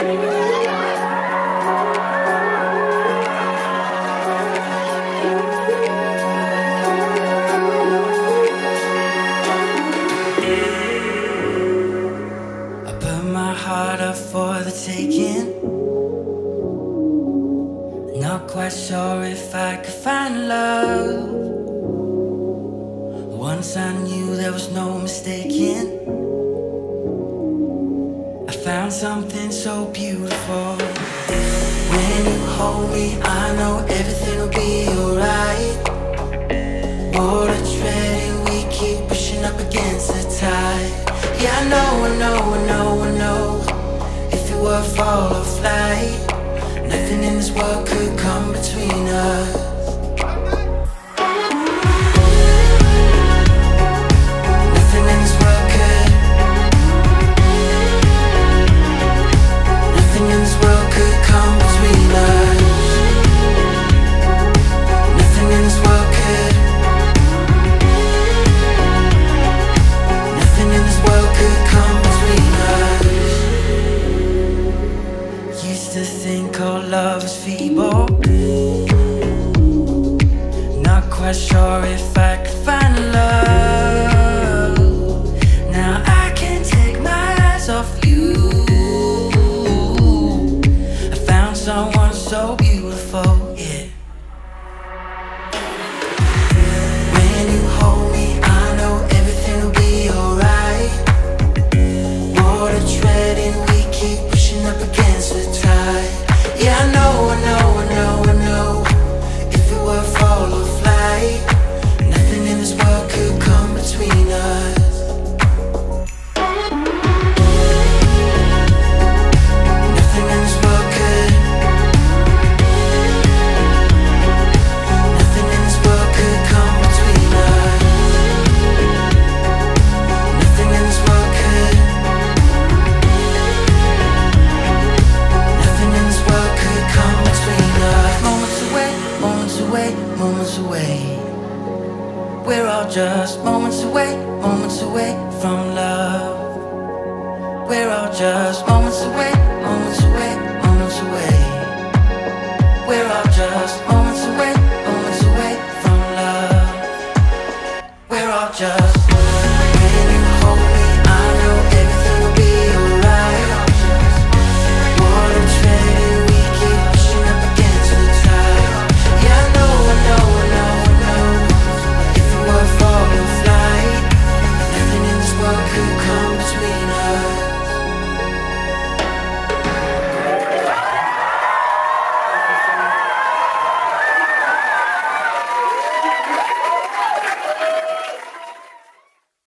For the taking, not quite sure if I could find love. Once I knew there was no mistaking, I found something so beautiful. When you hold me, I know everything will be alright. Water treading, we keep pushing up against the tide. Yeah, I know, I know, I know, I know. We're fall or flight. Nothing in this world could come between us.